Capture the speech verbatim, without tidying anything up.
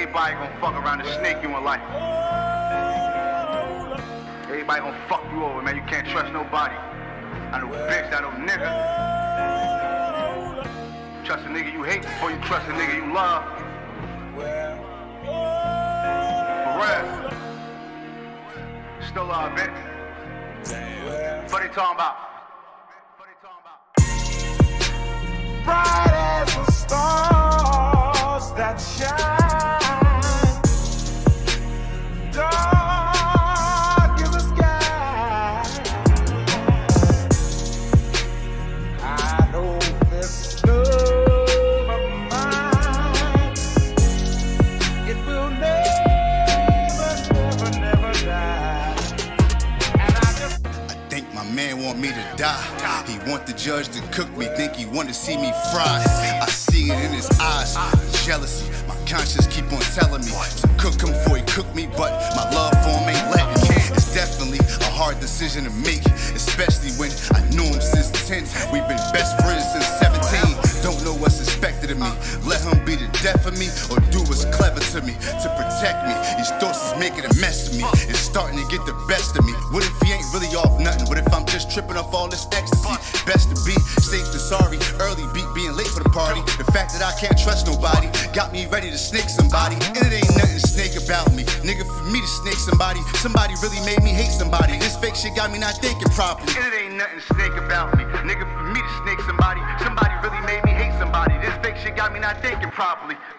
Everybody gonna fuck around and snake you in life. Everybody gonna fuck you over, man. You can't trust nobody. I know bitch, I know nigga. Trust a nigga you hate before you trust a nigga you love. For real. Still love, bitch. What they talking about? Bright as the stars that shine, dark as the sky. I know this love of mine, it will never, never, never die. And I just I think my man want me to die. He want the judge to cook me, think he want to see me fry. I see it in his eyes, jealousy. My conscience keep on telling me to cook him before he cook me, but my love for him ain't letting me. It's definitely a hard decision to make, especially when I knew him since ten. We've been best friends since seventeen. Don't know what's expected of me. Let him be the death of me, or do what's clever to me to protect me. These thoughts is making a mess of me. It's starting to get the best of me. What if he ain't really off nothing? What if I'm just tripping off all this ecstasy? Best to be safe than sorry. Early beat being late for the party. The fact that I can't trust nobody got me ready to snake somebody. And it ain't nothing snake about me. Nigga, for me to snake somebody, somebody really made me hate somebody. This fake shit got me not thinking properly. And it ain't nothing snake about me. Nigga, for me to snake somebody, somebody really made me hate somebody. This fake shit got me not thinking properly.